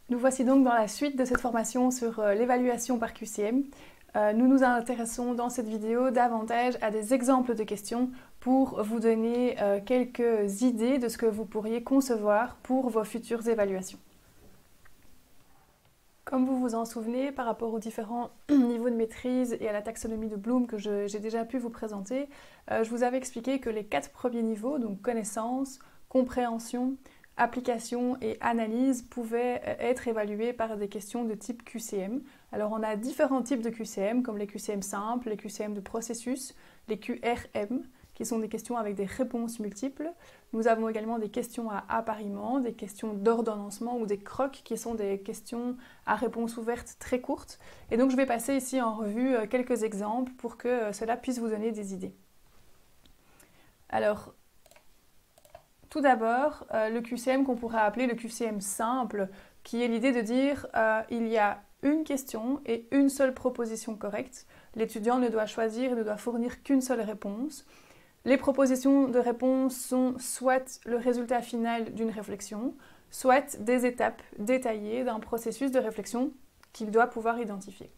Nous voici donc dans la suite de cette formation sur l'évaluation par QCM. Nous nous intéressons dans cette vidéo davantage à des exemples de questions pour vous donner quelques idées de ce que vous pourriez concevoir pour vos futures évaluations. Comme vous vous en souvenez, par rapport aux différents niveaux de maîtrise et à la taxonomie de Bloom que j'ai déjà pu vous présenter, je vous avais expliqué que les 4 premiers niveaux, donc connaissance, compréhension, application et analyse, pouvaient être évalués par des questions de type QCM. Alors on a différents types de QCM, comme les QCM simples, les QCM de processus, les QRM, qui sont des questions avec des réponses multiples. Nous avons également des questions à appariement, des questions d'ordonnancement ou des crocs, qui sont des questions à réponse ouverte très courtes. Et donc je vais passer ici en revue quelques exemples pour que cela puisse vous donner des idées. Alors, tout d'abord, le QCM qu'on pourrait appeler le QCM simple, qui est l'idée de dire il y a une question et une seule proposition correcte. L'étudiant ne doit choisir et ne doit fournir qu'une seule réponse. Les propositions de réponse sont soit le résultat final d'une réflexion, soit des étapes détaillées d'un processus de réflexion qu'il doit pouvoir identifier.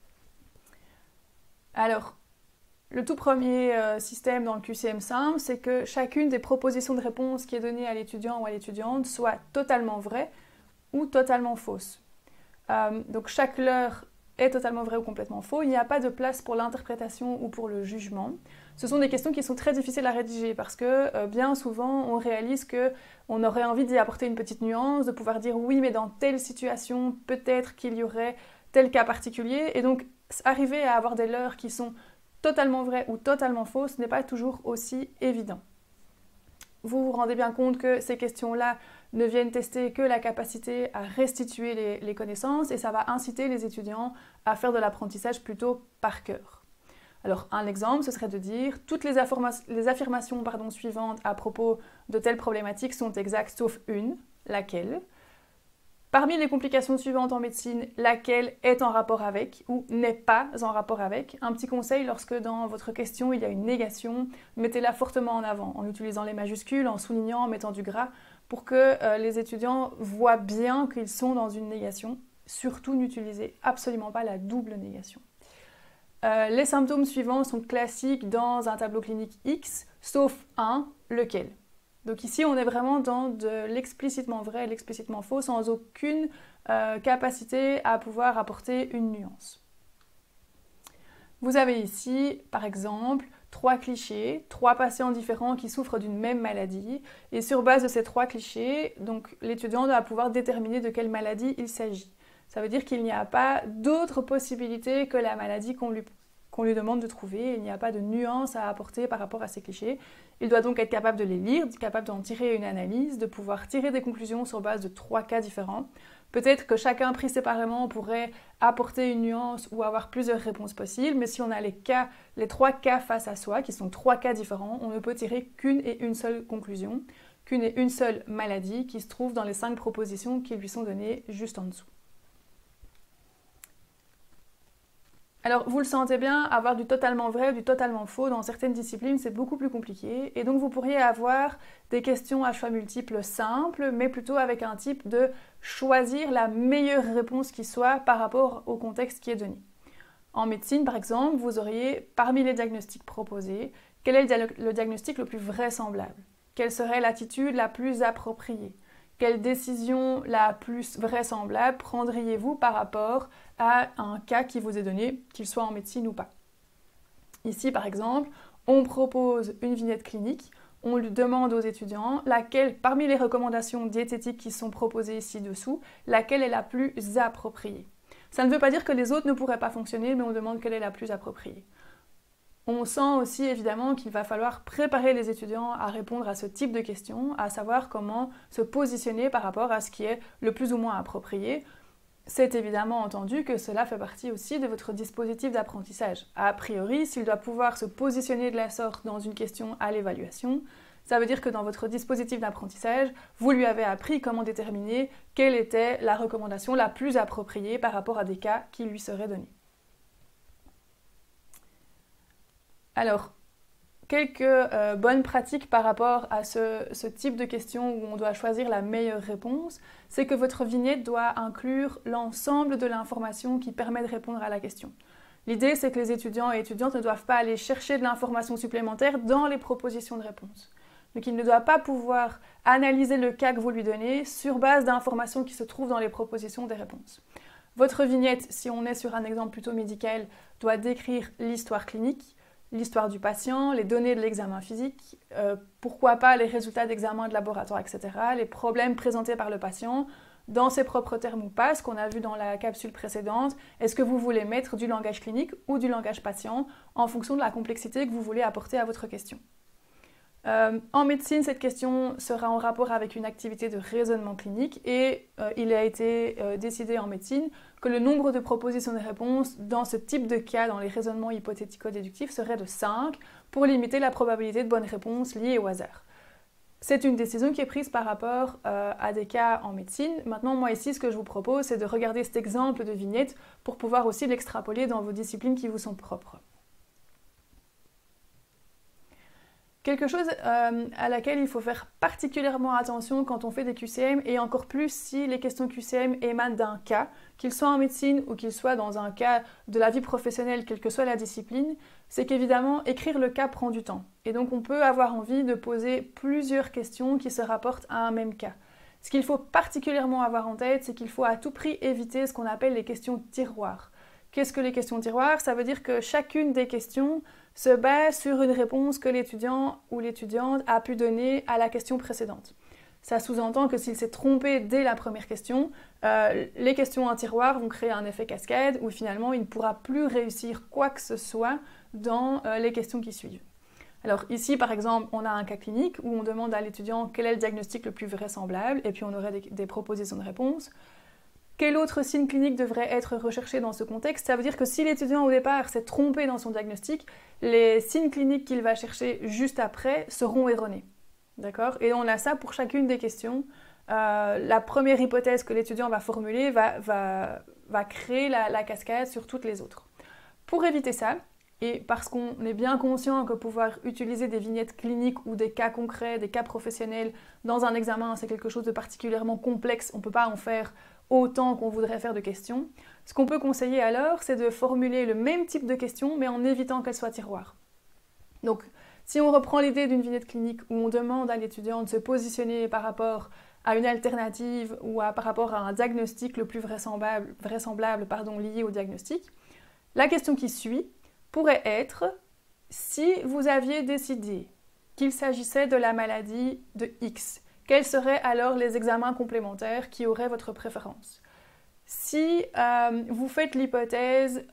Alors, le tout premier système dans le QCM simple, c'est que chacune des propositions de réponse qui est donnée à l'étudiant ou à l'étudiante soit totalement vraie ou totalement fausse. Donc chaque leurre est totalement vrai ou complètement faux. Il n'y a pas de place pour l'interprétation ou pour le jugement. Ce sont des questions qui sont très difficiles à rédiger parce que bien souvent on réalise qu'on aurait envie d'y apporter une petite nuance, de pouvoir dire oui mais dans telle situation peut-être qu'il y aurait tel cas particulier, et donc arriver à avoir des leurres qui sont totalement vraies ou totalement fausses n'est pas toujours aussi évident. Vous vous rendez bien compte que ces questions-là ne viennent tester que la capacité à restituer les connaissances, et ça va inciter les étudiants à faire de l'apprentissage plutôt par cœur. Alors un exemple, ce serait de dire toutes les affirmations suivantes à propos de telle problématique sont exactes sauf une, laquelle. Parmi les complications suivantes en médecine, laquelle est en rapport avec ou n'est pas en rapport avec? Un petit conseil, lorsque dans votre question il y a une négation, mettez-la fortement en avant, en utilisant les majuscules, en soulignant, en mettant du gras, pour que les étudiants voient bien qu'ils sont dans une négation. Surtout, n'utilisez absolument pas la double négation. Les symptômes suivants sont classiques dans un tableau clinique X, sauf un, lequel? Donc ici, on est vraiment dans de l'explicitement vrai et l'explicitement faux, sans aucune capacité à pouvoir apporter une nuance. Vous avez ici, par exemple, 3 clichés, 3 patients différents qui souffrent d'une même maladie, et sur base de ces 3 clichés, donc l'étudiant doit pouvoir déterminer de quelle maladie il s'agit. Ça veut dire qu'il n'y a pas d'autre possibilité que la maladie qu'on lui demande de trouver. Il n'y a pas de nuance à apporter par rapport à ces clichés. Il doit donc être capable de les lire, capable d'en tirer une analyse, de pouvoir tirer des conclusions sur base de 3 cas différents. Peut-être que chacun pris séparément pourrait apporter une nuance ou avoir plusieurs réponses possibles, mais si on a les 3 cas face à soi, qui sont 3 cas différents, on ne peut tirer qu'une et une seule conclusion, qu'une et une seule maladie qui se trouve dans les 5 propositions qui lui sont données juste en dessous. Alors, vous le sentez bien, avoir du totalement vrai ou du totalement faux dans certaines disciplines, c'est beaucoup plus compliqué. Et donc, vous pourriez avoir des questions à choix multiples simples, mais plutôt avec un type de choisir la meilleure réponse qui soit par rapport au contexte qui est donné. En médecine, par exemple, vous auriez, parmi les diagnostics proposés, quel est le diagnostic le plus vraisemblable? Quelle serait l'attitude la plus appropriée? Quelle décision la plus vraisemblable prendriez-vous par rapport à un cas qui vous est donné, qu'il soit en médecine ou pas? Ici, par exemple, on propose une vignette clinique, on lui demande aux étudiants laquelle, parmi les recommandations diététiques qui sont proposées ci-dessous, laquelle est la plus appropriée. Ça ne veut pas dire que les autres ne pourraient pas fonctionner, mais on demande quelle est la plus appropriée. On sent aussi évidemment qu'il va falloir préparer les étudiants à répondre à ce type de questions, à savoir comment se positionner par rapport à ce qui est le plus ou moins approprié. C'est évidemment entendu que cela fait partie aussi de votre dispositif d'apprentissage. A priori, s'il doit pouvoir se positionner de la sorte dans une question à l'évaluation, ça veut dire que dans votre dispositif d'apprentissage, vous lui avez appris comment déterminer quelle était la recommandation la plus appropriée par rapport à des cas qui lui seraient donnés. Alors, quelques bonnes pratiques par rapport à ce type de questions où on doit choisir la meilleure réponse, c'est que votre vignette doit inclure l'ensemble de l'information qui permet de répondre à la question. L'idée, c'est que les étudiants et étudiantes ne doivent pas aller chercher de l'information supplémentaire dans les propositions de réponse. Donc il ne doit pas pouvoir analyser le cas que vous lui donnez sur base d'informations qui se trouvent dans les propositions des réponses. Votre vignette, si on est sur un exemple plutôt médical, doit décrire l'histoire clinique, l'histoire du patient, les données de l'examen physique, pourquoi pas les résultats d'examen de laboratoire, etc., les problèmes présentés par le patient, dans ses propres termes ou pas, ce qu'on a vu dans la capsule précédente. Est-ce que vous voulez mettre du langage clinique ou du langage patient en fonction de la complexité que vous voulez apporter à votre question. En médecine, cette question sera en rapport avec une activité de raisonnement clinique et il a été décidé en médecine que le nombre de propositions de réponses dans ce type de cas, dans les raisonnements hypothético-déductifs, serait de 5 pour limiter la probabilité de bonne réponse liée au hasard. C'est une décision qui est prise par rapport à des cas en médecine. Maintenant, moi ici, ce que je vous propose, c'est de regarder cet exemple de vignette pour pouvoir aussi l'extrapoler dans vos disciplines qui vous sont propres. Quelque chose à laquelle il faut faire particulièrement attention quand on fait des QCM, et encore plus si les questions QCM émanent d'un cas, qu'il soit en médecine ou qu'il soit dans un cas de la vie professionnelle, quelle que soit la discipline, c'est qu'évidemment, écrire le cas prend du temps. Et donc on peut avoir envie de poser plusieurs questions qui se rapportent à un même cas. Ce qu'il faut particulièrement avoir en tête, c'est qu'il faut à tout prix éviter ce qu'on appelle les questions tiroirs. Qu'est-ce que les questions tiroirs? Ça veut dire que chacune des questions se base sur une réponse que l'étudiant ou l'étudiante a pu donner à la question précédente. Ça sous-entend que s'il s'est trompé dès la première question, les questions en tiroir vont créer un effet cascade où finalement il ne pourra plus réussir quoi que ce soit dans les questions qui suivent. Alors ici par exemple, on a un cas clinique où on demande à l'étudiant quel est le diagnostic le plus vraisemblable et puis on aurait des propositions de réponse. Quel autre signe clinique devrait être recherché dans ce contexte? Ça veut dire que si l'étudiant au départ s'est trompé dans son diagnostic, les signes cliniques qu'il va chercher juste après seront erronés. D'accord? Et on a ça pour chacune des questions. La première hypothèse que l'étudiant va formuler va créer la cascade sur toutes les autres. Pour éviter ça, et parce qu'on est bien conscient que pouvoir utiliser des vignettes cliniques ou des cas concrets, des cas professionnels dans un examen, c'est quelque chose de particulièrement complexe, on ne peut pas en faire autant qu'on voudrait faire de questions. Ce qu'on peut conseiller alors, c'est de formuler le même type de questions, mais en évitant qu'elles soient tiroirs. Donc, si on reprend l'idée d'une vignette clinique où on demande à l'étudiant de se positionner par rapport à une alternative ou par rapport à un diagnostic le plus vraisemblable lié au diagnostic, la question qui suit pourrait être « Si vous aviez décidé qu'il s'agissait de la maladie de X, quels seraient alors les examens complémentaires qui auraient votre préférence? Si vous faites l'hypothèse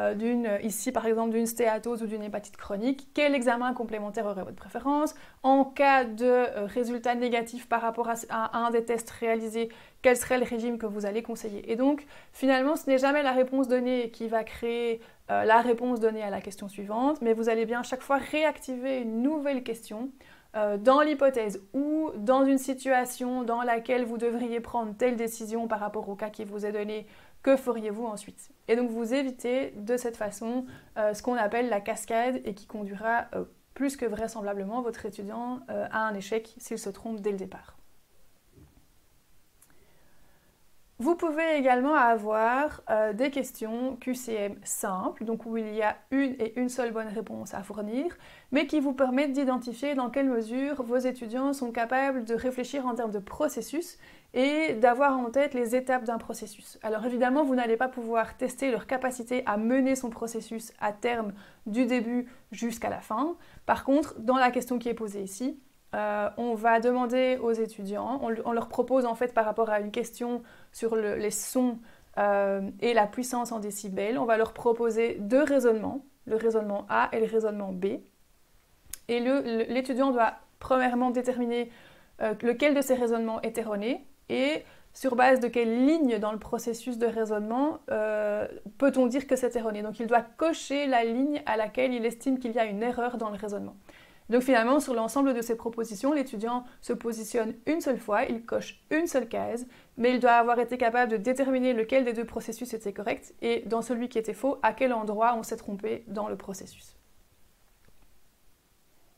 ici par exemple d'une stéatose ou d'une hépatite chronique, quel examen complémentaire aurait votre préférence? En cas de résultat négatif par rapport à un des tests réalisés, quel serait le régime que vous allez conseiller? Et donc finalement ce n'est jamais la réponse donnée qui va créer la réponse donnée à la question suivante, mais vous allez bien chaque fois réactiver une nouvelle question dans l'hypothèse ou dans une situation dans laquelle vous devriez prendre telle décision par rapport au cas qui vous est donné, que feriez-vous ensuite? Et donc vous évitez de cette façon ce qu'on appelle la cascade et qui conduira plus que vraisemblablement votre étudiant à un échec s'il se trompe dès le départ. Vous pouvez également avoir des questions QCM simples, donc où il y a une seule bonne réponse à fournir, mais qui vous permettent d'identifier dans quelle mesure vos étudiants sont capables de réfléchir en termes de processus et d'avoir en tête les étapes d'un processus. Alors évidemment, vous n'allez pas pouvoir tester leur capacité à mener son processus à terme du début jusqu'à la fin. Par contre, dans la question qui est posée ici, on va demander aux étudiants, on leur propose en fait par rapport à une question sur les sons et la puissance en décibels, on va leur proposer deux raisonnements, le raisonnement A et le raisonnement B. Et l'étudiant doit premièrement déterminer lequel de ces raisonnements est erroné et sur base de quelle ligne dans le processus de raisonnement peut-on dire que c'est erroné. Donc il doit cocher la ligne à laquelle il estime qu'il y a une erreur dans le raisonnement. Donc finalement, sur l'ensemble de ces propositions, l'étudiant se positionne une seule fois, il coche une seule case, mais il doit avoir été capable de déterminer lequel des deux processus était correct et dans celui qui était faux, à quel endroit on s'est trompé dans le processus.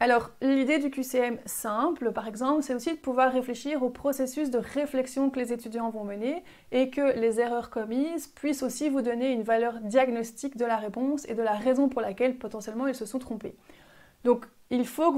Alors, l'idée du QCM simple, par exemple, c'est aussi de pouvoir réfléchir au processus de réflexion que les étudiants vont mener et que les erreurs commises puissent aussi vous donner une valeur diagnostique de la réponse et de la raison pour laquelle potentiellement ils se sont trompés. Donc, il faut que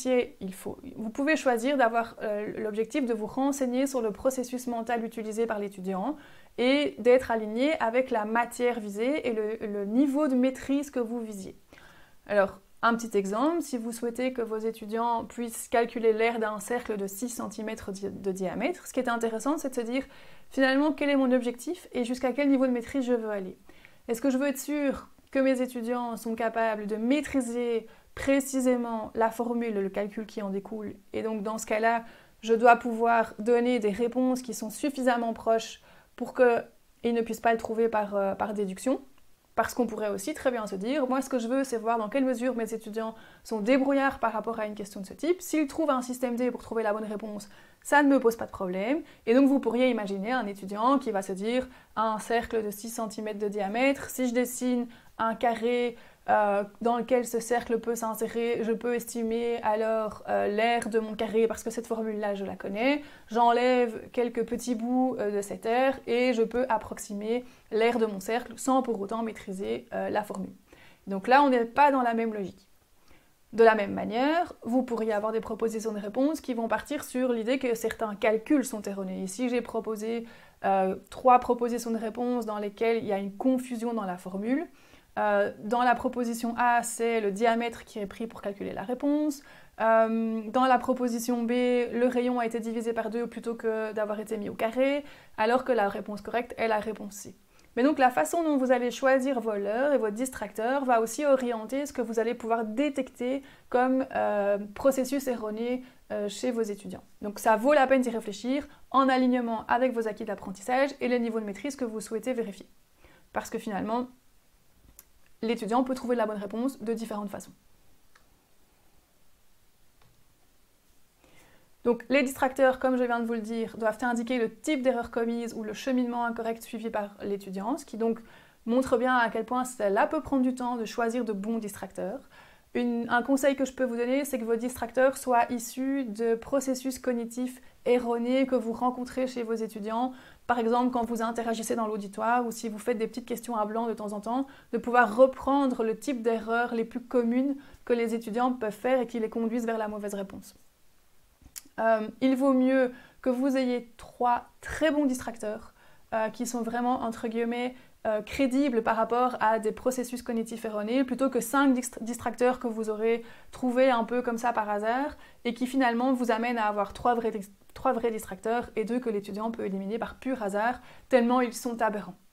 vous pouvez choisir d'avoir l'objectif de vous renseigner sur le processus mental utilisé par l'étudiant et d'être aligné avec la matière visée et le niveau de maîtrise que vous visiez. Alors, un petit exemple, si vous souhaitez que vos étudiants puissent calculer l'aire d'un cercle de 6 cm de diamètre, ce qui est intéressant, c'est de se dire finalement quel est mon objectif et jusqu'à quel niveau de maîtrise je veux aller. Est-ce que je veux être sûr que mes étudiants sont capables de maîtriser précisément la formule, le calcul qui en découle, et donc dans ce cas-là, je dois pouvoir donner des réponses qui sont suffisamment proches pour qu'ils ne puissent pas le trouver par déduction. Parce qu'on pourrait aussi très bien se dire, moi ce que je veux c'est voir dans quelle mesure mes étudiants sont débrouillards par rapport à une question de ce type. S'ils trouvent un système D pour trouver la bonne réponse, ça ne me pose pas de problème. Et donc vous pourriez imaginer un étudiant qui va se dire, un cercle de 6 cm de diamètre, si je dessine un carré dans lequel ce cercle peut s'insérer, je peux estimer alors l'aire de mon carré parce que cette formule-là, je la connais. J'enlève quelques petits bouts de cette aire et je peux approximer l'aire de mon cercle sans pour autant maîtriser la formule. Donc là, on n'est pas dans la même logique. De la même manière, vous pourriez avoir des propositions de réponse qui vont partir sur l'idée que certains calculs sont erronés. Ici, j'ai proposé 3 propositions de réponse dans lesquelles il y a une confusion dans la formule. Dans la proposition A, c'est le diamètre qui est pris pour calculer la réponse. Dans la proposition B, le rayon a été divisé par 2 plutôt que d'avoir été mis au carré, alors que la réponse correcte est la réponse C. Mais donc la façon dont vous allez choisir vos leurres et vos distracteurs va aussi orienter ce que vous allez pouvoir détecter comme processus erroné chez vos étudiants. Donc ça vaut la peine d'y réfléchir en alignement avec vos acquis d'apprentissage et les niveaux de maîtrise que vous souhaitez vérifier. Parce que finalement, l'étudiant peut trouver la bonne réponse de différentes façons. Donc les distracteurs, comme je viens de vous le dire, doivent indiquer le type d'erreur commise ou le cheminement incorrect suivi par l'étudiant, ce qui donc montre bien à quel point cela peut prendre du temps de choisir de bons distracteurs. Un conseil que je peux vous donner, c'est que vos distracteurs soient issus de processus cognitifs erronés que vous rencontrez chez vos étudiants. Par exemple, quand vous interagissez dans l'auditoire ou si vous faites des petites questions à blanc de temps en temps, de pouvoir reprendre le type d'erreurs les plus communes que les étudiants peuvent faire et qui les conduisent vers la mauvaise réponse. Il vaut mieux que vous ayez 3 très bons distracteurs qui sont vraiment, entre guillemets, crédibles par rapport à des processus cognitifs erronés, plutôt que 5 distracteurs que vous aurez trouvés un peu comme ça par hasard et qui finalement vous amènent à avoir 3 vrais distracteurs et 2 que l'étudiant peut éliminer par pur hasard, tellement ils sont aberrants.